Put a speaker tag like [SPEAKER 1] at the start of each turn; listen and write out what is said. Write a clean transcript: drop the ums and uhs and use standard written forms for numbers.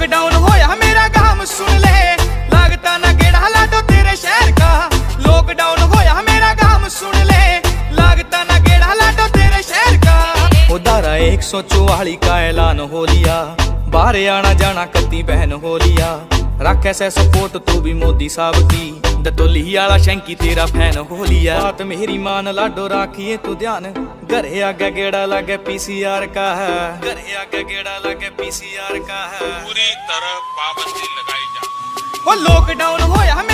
[SPEAKER 1] Lockdown होया मेरा काम सुन ले, लगता ना गेड़ा लाडो तेरे शहर का। लॉकडाउन होया मेरा काम सुन ले, लगता ना गेड़ा लाडो तेरे शहर का। उधारा 144 का ऐलान हो लिया, बाहर आना जाना कत्ती बहन हो लिया। रख ऐसे सपोर्ट तू भी मोदी साहब की, दतोली वाला शंकी तेरा फैन हो लिया। बात मेरी मान लाडो राखिए तू ध्यान, घरे आगे गेड़ा लगे पीसीआर का है, घरे आगे गेड़ा लगे पीसीआर का है।
[SPEAKER 2] पूरी तरह पाबंदी लगाई जा।
[SPEAKER 1] वो लॉकडाउन होया